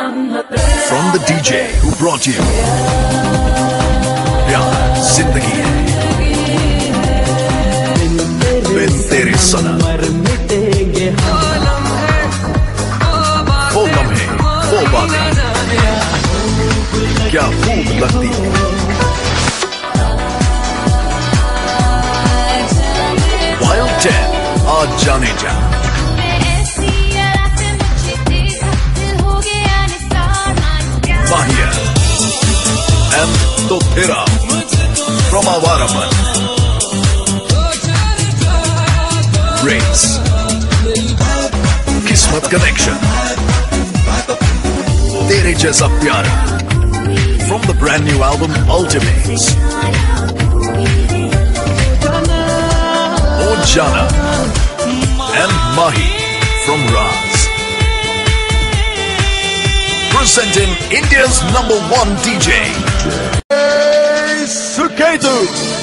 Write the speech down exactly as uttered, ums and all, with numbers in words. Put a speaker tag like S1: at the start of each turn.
S1: From the D J who brought you प्यार जिंदगी है बिन तेरे सनम वो लम्हे वो बातें क्या खूब लगती है। वाइल्ड टेन आज जाने जा माहिया एम तो फिर आओ from Awarapan Race Kismat connection तेरे जैसा प्यारा from the brand new album Ultimates ओ जाना एंड माही from Raaz presenting India's number one D J, Suketu.